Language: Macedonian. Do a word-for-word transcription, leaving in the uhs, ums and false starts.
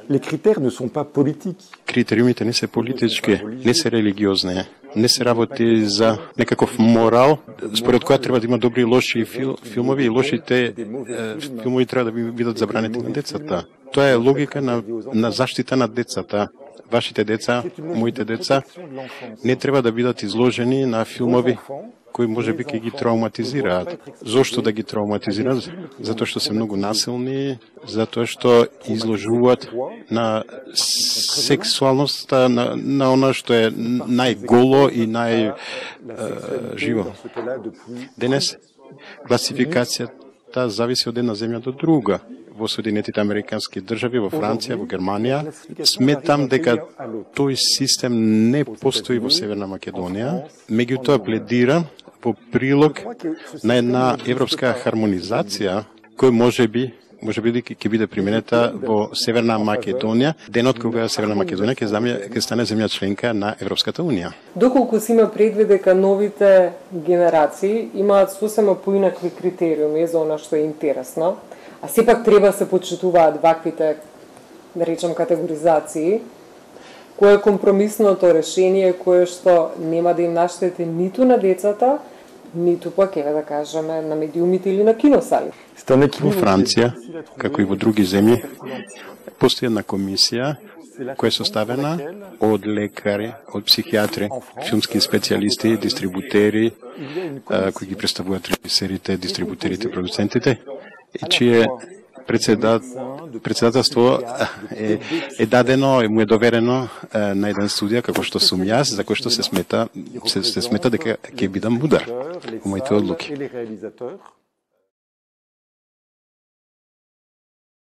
Les critères ne sont pas politiques. Критериумите не се политички, не се религиозни, не се работи за некаков морал, според која треба да има добри и лоши фил, филмови и лошите е, филмови треба да бидат забранети на децата. Тоа е логика на, на заштита на децата. Вашите деца, моите деца, не треба да бидат изложени на филмови кои може би ќе ги травматизираат. Зошто да ги травматизираат? Затоа што се многу насилни, затоа што изложуваат на сексуалноста, на, на она што е најголо и најживо. Денес класификацијата зависи од една земја до друга. Во Соединетите Американски држави, во Франција, во Германија. Сметам дека тој систем не постои во Северна Македонија, меѓутоа пледира во прилог на една европска хармонизација, која може би може би ќе биде применета во Северна Македонија, денот кога Северна Македонија ќе ќе стане земја членка на Европската унија. Доколку си има предвид дека новите генерации имаат сосема поинакви критериуми за она што е интересно, а сепак треба се почитуваат ваквите, да речем, категоризации, кое е компромисното решение кое што нема да им наштети ниту на децата, ниту пак, еве да кажеме, на медиумите или на киносали. Во Франција, како и во други земји, постои една комисија која е составена од лекари, од психијатри, филмски специјалисти, дистрибутери, кои ги представуваат режисерите, дистрибутерите, продуцентите, и чие председат, председателство е, е дадено, му е доверено е, на еден студија како што сум јас, за кој што се смета, се, се смета дека ќе бидам мудар во моите одлуки.